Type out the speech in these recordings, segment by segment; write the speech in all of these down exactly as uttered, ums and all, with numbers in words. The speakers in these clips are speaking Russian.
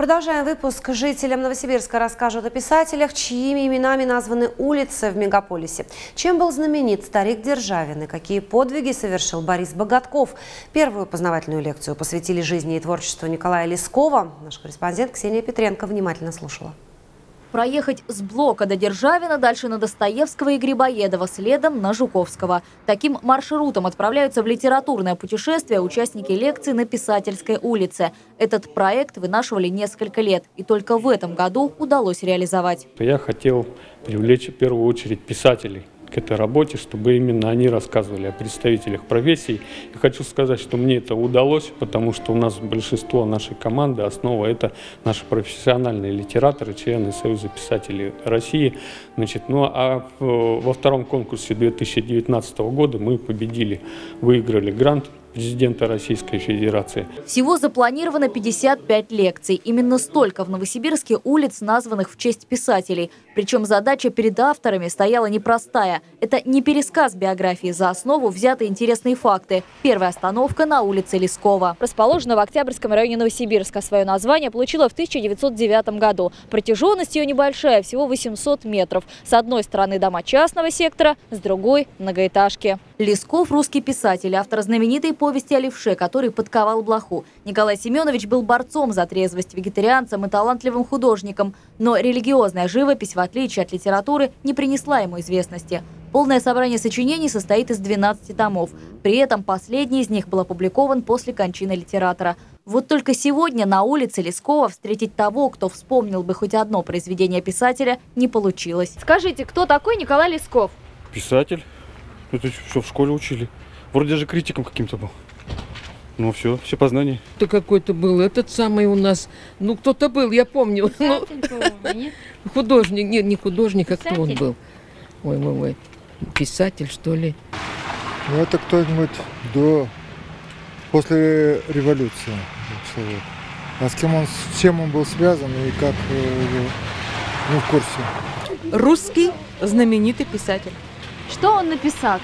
Продолжаем выпуск. Жителям Новосибирска расскажут о писателях, чьими именами названы улицы в мегаполисе. Чем был знаменит старик Державин и какие подвиги совершил Борис Богатков. Первую познавательную лекцию посвятили жизни и творчеству Николая Лескова. Наш корреспондент Ксения Петренко внимательно слушала. Проехать с Блока до Державина, дальше на Достоевского и Грибоедова, следом на Жуковского. Таким маршрутом отправляются в литературное путешествие участники лекции на Писательской улице. Этот проект вынашивали несколько лет, и только в этом году удалось реализовать. Я хотел привлечь в первую очередь писателей к этой работе, чтобы именно они рассказывали о представителях профессий. И хочу сказать, что мне это удалось, потому что у нас большинство нашей команды, основа — это наши профессиональные литераторы, члены Союза писателей России. Значит, ну а во втором конкурсе две тысячи девятнадцатого года мы победили, выиграли грант президента Российской Федерации. Всего запланировано пятьдесят пять лекций. Именно столько в Новосибирске улиц, названных в честь писателей. Причем задача перед авторами стояла непростая. Это не пересказ биографии, за основу взяты интересные факты. Первая остановка на улице Лескова. Расположена в Октябрьском районе Новосибирска. Свое название получила в тысяча девятьсот девятом году. Протяженность ее небольшая, всего восемьсот метров. С одной стороны дома частного сектора, с другой – многоэтажки. Лесков – русский писатель, автор знаменитой повести о левше, который подковал блоху. Николай Семенович был борцом за трезвость, вегетарианцем и талантливым художником. Но религиозная живопись, в отличие от литературы, не принесла ему известности. Полное собрание сочинений состоит из двенадцати томов. При этом последний из них был опубликован после кончины литератора. Вот только сегодня на улице Лескова встретить того, кто вспомнил бы хоть одно произведение писателя, не получилось. Скажите, кто такой Николай Лесков? Писатель. Это все в школе учили. Вроде даже критиком каким-то был. Ну все, все познания. Кто какой-то был, этот самый у нас, ну кто-то был, я помню. Ну, художник, не, не художник, а кто он был? Ой, ой, ой, писатель, что ли? Ну это кто-нибудь до, после революции человек. А с кем он, с чем он был связан и как, не в курсе. Русский знаменитый писатель. Что он написал?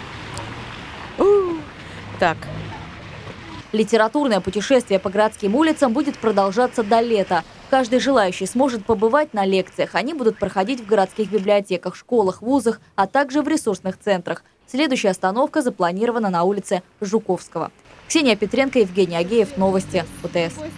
У, так. Литературное путешествие по городским улицам будет продолжаться до лета. Каждый желающий сможет побывать на лекциях. Они будут проходить в городских библиотеках, школах, вузах, а также в ресурсных центрах. Следующая остановка запланирована на улице Жуковского. Ксения Петренко, Евгений Агеев. Новости ОТС.